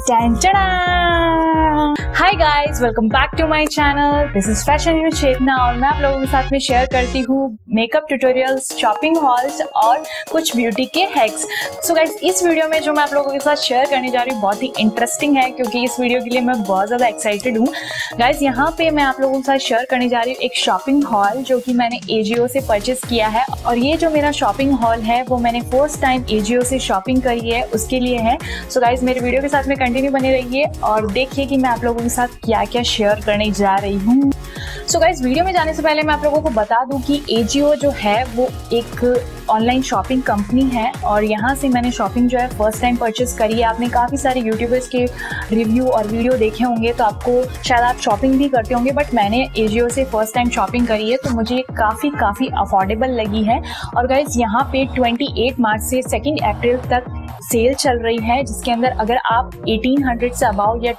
Hi guys, welcome back to my channel. This is fashion news Chetna और मैं आप लोगों के साथ में शेयर करती हूँ मेकअप ट्यूटोरियल्स, शॉपिंग हॉल्स और कुछ ब्यूटी के हैक्स। सो गाइस, इस वीडियो में जो मैं आप लोगों के साथ शेयर करने जा रही हूँ बहुत ही इंटरेस्टिंग है, क्योंकि इस वीडियो के लिए मैं बहुत ज़्यादा एक्साइटेड हूँ। गाइस, यहाँ पे मैं आप लोगों के साथ शेयर करने जा रही हूँ एक शॉपिंग हॉल जो कि मैंने एजियो से परचेस किया है। और ये जो मेरा शॉपिंग हॉल है वो मैंने फर्स्ट टाइम एजियो से शॉपिंग करी है, उसके लिए है। सो गाइस, मेरे वीडियो के साथ में कंटिन्यू बने रहिए और देखिए कि मैं आप लोगों के साथ क्या क्या शेयर करने जा रही हूँ। सो गाइस, वीडियो में जाने से पहले मैं आप लोगों को बता दूं कि एजियो जो है वो एक ऑनलाइन शॉपिंग कंपनी है और यहाँ से मैंने शॉपिंग जो है फर्स्ट टाइम परचेस करी है। आपने काफ़ी सारे यूट्यूबर्स के रिव्यू और वीडियो देखे होंगे तो आपको शायद आप शॉपिंग भी करते होंगे, बट मैंने एजियो से फर्स्ट टाइम शॉपिंग करी है तो मुझे काफ़ी अफोर्डेबल लगी है। और गाइस, यहाँ पे 28 मार्च से 2 अप्रैल तक सेल चल रही है, जिसके अंदर अगर आप 1800 से अबाव या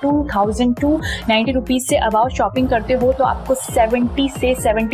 2290 रुपीज़ से अबाव शॉपिंग करते हो तो आपको 70 से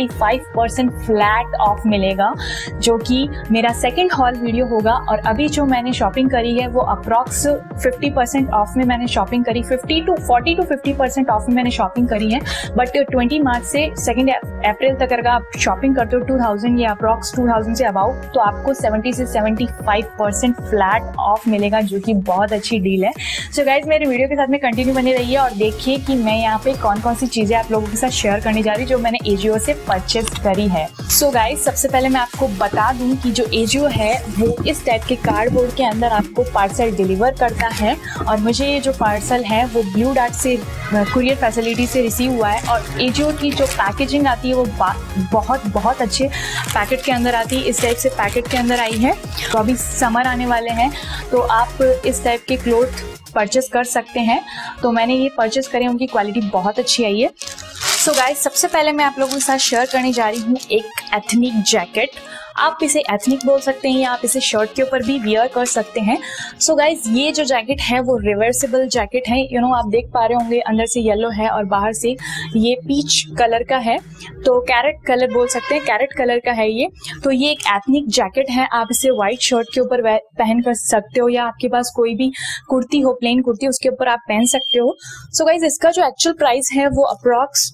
75% फ्लैट ऑफ मिलेगा, जो कि मेरा सेकंड हॉल वीडियो होगा। और अभी जो मैंने शॉपिंग करी है वो अप्रॉक्स 50% ऑफ में मैंने शॉपिंग करी, 40 to 50% ऑफ में मैंने शॉपिंग करी है। बट 20 मार्च से 2 अप्रैल तक अगर आप शॉपिंग करते हो 2000 या अप्रॉक्स 2000 से अबाव तो आपको 70 से 75% फ्लैट ऑफ मिलेगा, जो कि बहुत अच्छी डील है। सो गाइज, मेरे वीडियो के साथ में कंटिन्यू बने रहिए और देखिए कि मैं यहाँ पे कौन कौन सी चीजें आप लोगों के साथ शेयर करने जा रही हूँ जो मैंने एजियो से परचेस करी है। सो गाइज, सबसे पहले मैं आपको बता दूं कि जो एजियो है वो इस टाइप के कार्डबोर्ड के अंदर आपको पार्सल डिलीवर करता है। और मुझे ये जो पार्सल है वो ब्लू डार्ट से कुरियर फैसिलिटी से रिसीव हुआ है। और एजियो की जो पैकेजिंग आती है वो बहुत अच्छे पैकेट के अंदर आती है। इस टाइप से पैकेट के अंदर आई है। तो अभी समर आने वाले हैं तो आप इस टाइप के क्लोथ परचेस कर सकते हैं। तो मैंने ये परचेस करे, उनकी क्वालिटी बहुत अच्छी आई है। सो गाइस, सबसे पहले मैं आप लोगों के साथ शेयर करने जा रही हूँ एक एथनिक जैकेट। आप इसे एथनिक बोल सकते हैं या आप इसे शर्ट के ऊपर भी वियर कर सकते हैं। सो गाइज, ये जो जैकेट है वो रिवर्सिबल जैकेट है। आप देख पा रहे होंगे अंदर से येलो है और बाहर से ये पीच कलर का है, तो कैरेट कलर बोल सकते हैं, कैरेट कलर का है ये। तो ये एक एथनिक जैकेट है। आप इसे व्हाइट शर्ट के ऊपर पहन कर सकते हो या आपके पास कोई भी कुर्ती हो, प्लेन कुर्ती, उसके ऊपर आप पहन सकते हो। सो गाइज, इसका जो एक्चुअल प्राइस है वो अप्रॉक्स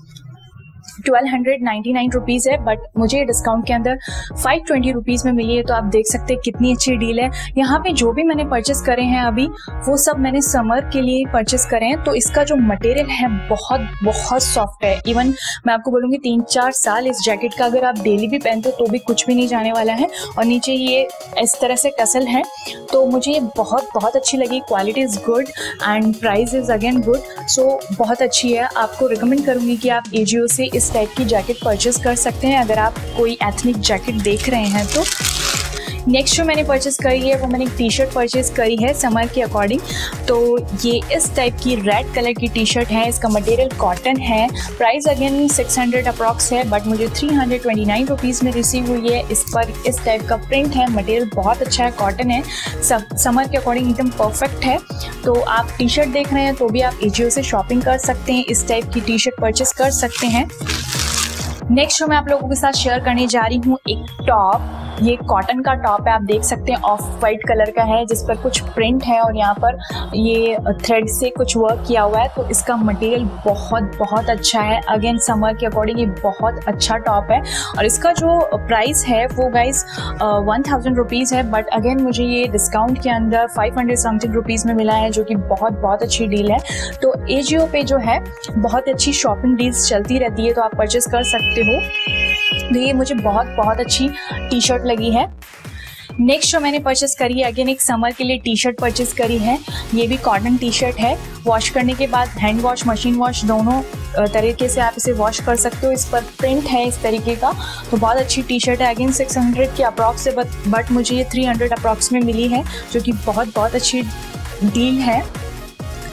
1299 रुपीज़ है, बट मुझे डिस्काउंट के अंदर 520 रुपीज़ में मिली है। तो आप देख सकते हैं कितनी अच्छी डील है। यहाँ पे जो भी मैंने परचेस करे हैं अभी वो सब मैंने समर के लिए परचेस करे हैं। तो इसका जो मटेरियल है बहुत सॉफ्ट है। इवन मैं आपको बोलूँगी 3-4 साल इस जैकेट का अगर आप डेली भी पहनते हो तो भी कुछ भी नहीं जाने वाला है। और नीचे ये इस तरह से टसल है, तो मुझे ये बहुत अच्छी लगी। Quality is good and price is again good. So बहुत अच्छी है। आपको रिकमेंड करूँगी कि आप एजियो से इस टाइप की जैकेट परचेस कर सकते हैं अगर आप कोई एथनिक जैकेट देख रहे हैं तो। नेक्स्ट जो मैंने परचेस करी है वो मैंने एक टी शर्ट परचेस करी है समर के अकॉर्डिंग। तो ये इस टाइप की रेड कलर की टी शर्ट है। इसका मटेरियल कॉटन है। प्राइस अगेन 600 अप्रॉक्स है, बट मुझे 329 रुपीज़ में रिसीव हुई है। इस पर इस टाइप का प्रिंट है। मटेरियल बहुत अच्छा है, कॉटन है, समर के अकॉर्डिंग एकदम परफेक्ट है। तो आप टी शर्ट देख रहे हैं तो भी आप एजियो से शॉपिंग कर सकते हैं, इस टाइप की टी शर्ट परचेस कर सकते हैं। नेक्स्ट जो मैं आप लोगों के साथ शेयर करने जा रही हूँ एक टॉप। ये कॉटन का टॉप है, आप देख सकते हैं, ऑफ वाइट कलर का है जिस पर कुछ प्रिंट है और यहाँ पर ये थ्रेड से कुछ वर्क किया हुआ है। तो इसका मटेरियल बहुत अच्छा है। अगेन समर के अकॉर्डिंग ये बहुत अच्छा टॉप है। और इसका जो प्राइस है वो गाइस 1000 रुपीज़ है, बट अगेन मुझे ये डिस्काउंट के अंदर 500 समथिंग रुपीज़ में मिला है, जो कि बहुत अच्छी डील है। तो एजियो पे जो है बहुत अच्छी शॉपिंग डील्स चलती रहती है, तो आप परचेस कर सकते हो। तो ये मुझे बहुत अच्छी टी शर्ट लगी है। नेक्स्ट जो मैंने परचेस करी है अगेन एक समर के लिए टी शर्ट परचेस करी है। ये भी कॉटन टी शर्ट है। वॉश करने के बाद हैंड वॉश, मशीन वॉश दोनों तरीके से आप इसे वॉश कर सकते हो। इस पर प्रिंट है इस तरीके का। तो बहुत अच्छी टी शर्ट है। अगेन 600 के अप्रॉक्स से, बट मुझे ये 300 अप्रॉक्स में मिली है, जो कि बहुत अच्छी डील है।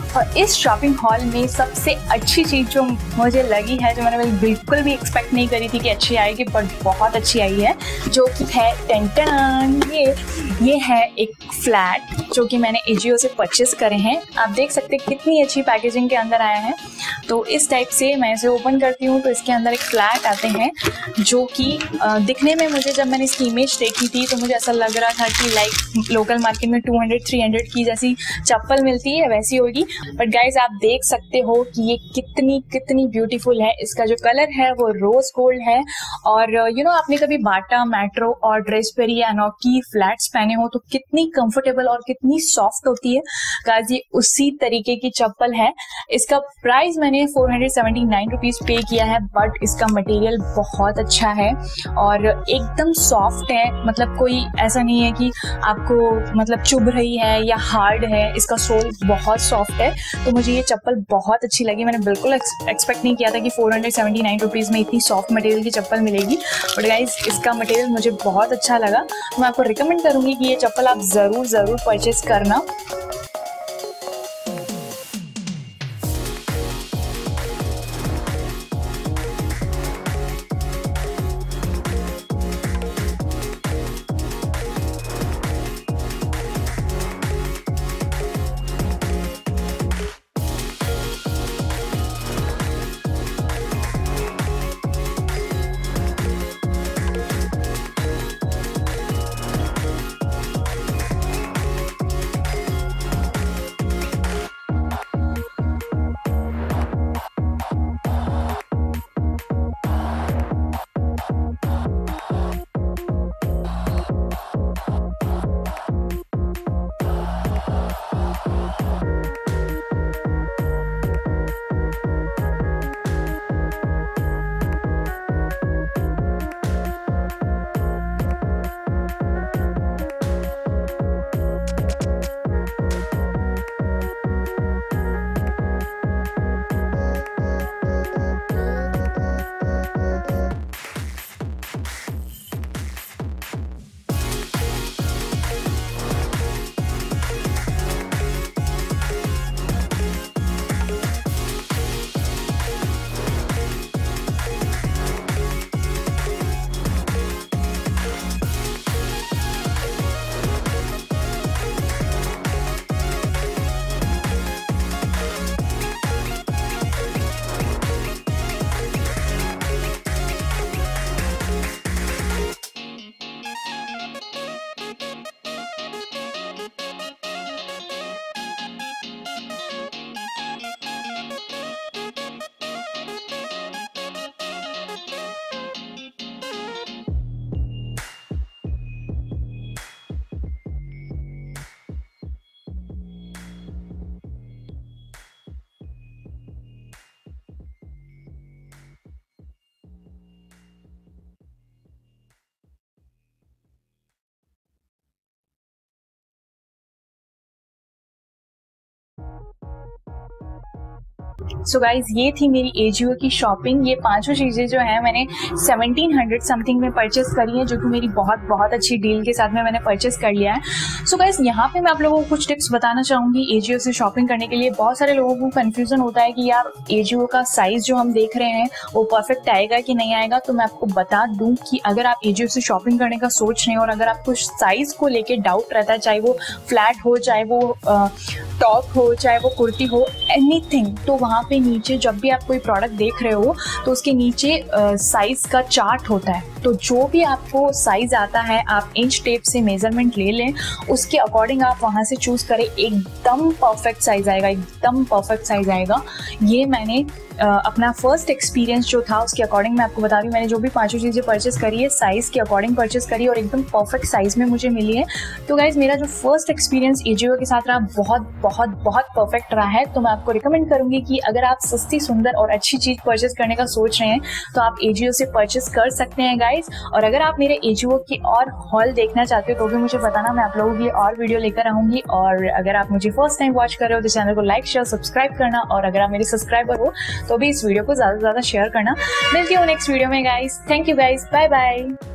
और इस शॉपिंग हॉल में सबसे अच्छी चीज़ जो मुझे लगी है, जो मैंने बिल्कुल भी एक्सपेक्ट नहीं करी थी कि अच्छी आएगी, बट बहुत अच्छी आई है, जो कि है टेंटन, ये है एक फ्लैट जो कि मैंने एजियो से परचेस करे हैं। आप देख सकते हैं कितनी अच्छी पैकेजिंग के अंदर आया है। तो इस टाइप से मैं इसे ओपन करती हूँ तो इसके अंदर एक फ्लैट आते हैं, जो कि दिखने में, मुझे जब मैंने इसकी इमेज देखी थी तो मुझे ऐसा लग रहा था कि लाइक लोकल मार्केट में 200-300 की जैसी चप्पल मिलती है वैसी होगी। बट गाइज आप देख सकते हो कि ये कितनी ब्यूटीफुल है। इसका जो कलर है वो रोज गोल्ड है। और आपने कभी बाटा, मेट्रो और ड्रेसपेरी या अनोखी फ्लैट्स पहने हो तो कितनी कंफर्टेबल और कितनी सॉफ्ट होती है, गाइज ये उसी तरीके की चप्पल है। इसका प्राइस मैंने 479 रुपीज पे किया है, बट इसका मटेरियल बहुत अच्छा है और एकदम सॉफ्ट है। मतलब कोई ऐसा नहीं है कि आपको मतलब चुभ रही है या हार्ड है, इसका सोल बहुत सॉफ्ट है। तो मुझे ये चप्पल बहुत अच्छी लगी। मैंने बिल्कुल एक्सपेक्ट नहीं किया था कि 479 रुपीज में इतनी सॉफ्ट मटेरियल की चप्पल मिलेगी, बट गाइज इसका मटेरियल मुझे बहुत अच्छा लगा। मैं आपको रिकमेंड करूंगी कि ये चप्पल आप जरूर परचेज करना। सो गाइज ये थी मेरी एजियो की शॉपिंग। ये पांचों चीजें जो है मैंने 1700 समथिंग में परचेस करी है, जो कि मेरी बहुत अच्छी डील के साथ में मैंने परचेस कर लिया है। सो गाइज यहाँ पे मैं आप लोगों को कुछ टिप्स बताना चाहूंगी एजियो से शॉपिंग करने के लिए। बहुत सारे लोगों को कंफ्यूजन होता है कि यार एजियो का साइज जो हम देख रहे हैं वो परफेक्ट आएगा कि नहीं आएगा। तो मैं आपको बता दूं कि अगर आप एजियो से शॉपिंग करने का सोच रहे हैं और अगर आपको साइज को लेके डाउट रहता है, चाहे वो फ्लैट हो, चाहे वो टॉप हो, चाहे वो कुर्ती हो, एनीथिंग, तो वहाँ पे नीचे जब भी आप कोई प्रोडक्ट देख रहे हो तो उसके नीचे साइज का चार्ट होता है। तो जो भी आपको साइज आता है आप इंच टेप से मेजरमेंट ले लें, उसके अकॉर्डिंग आप वहाँ से चूज करें, एकदम परफेक्ट साइज आएगा, एकदम परफेक्ट साइज आएगा। ये मैंने अपना फर्स्ट एक्सपीरियंस जो था उसके अकॉर्डिंग मैं आपको बता रही हूँ। मैंने जो भी पांचों चीज़ें परचेस करी है साइज के अकॉर्डिंग परचेस करी और एकदम परफेक्ट साइज में मुझे मिली है। तो गाइज मेरा जो फर्स्ट एक्सपीरियंस एजियो के साथ रहा बहुत परफेक्ट रहा है। तो मैं आपको रिकमेंड करूंगी कि अगर आप सस्ती, सुंदर और अच्छी चीज परचेस करने का सोच रहे हैं तो आप एजियो से परचेस कर सकते हैं गाइज। और अगर आप मेरे एजियो की और हॉल देखना चाहते हो तो भी मुझे बताना, मैं आप लोगों के लिए और वीडियो लेकर आऊंगी। और अगर आप मुझे फर्स्ट टाइम वॉच कर रहे हो तो चैनल को लाइक, शेयर, सब्सक्राइब करना, और अगर आप मेरे सब्सक्राइबर हो तो भी इस वीडियो को ज्यादा से ज्यादा शेयर करना। मिलती हूँ नेक्स्ट वीडियो में guys. Thank you guys, bye bye.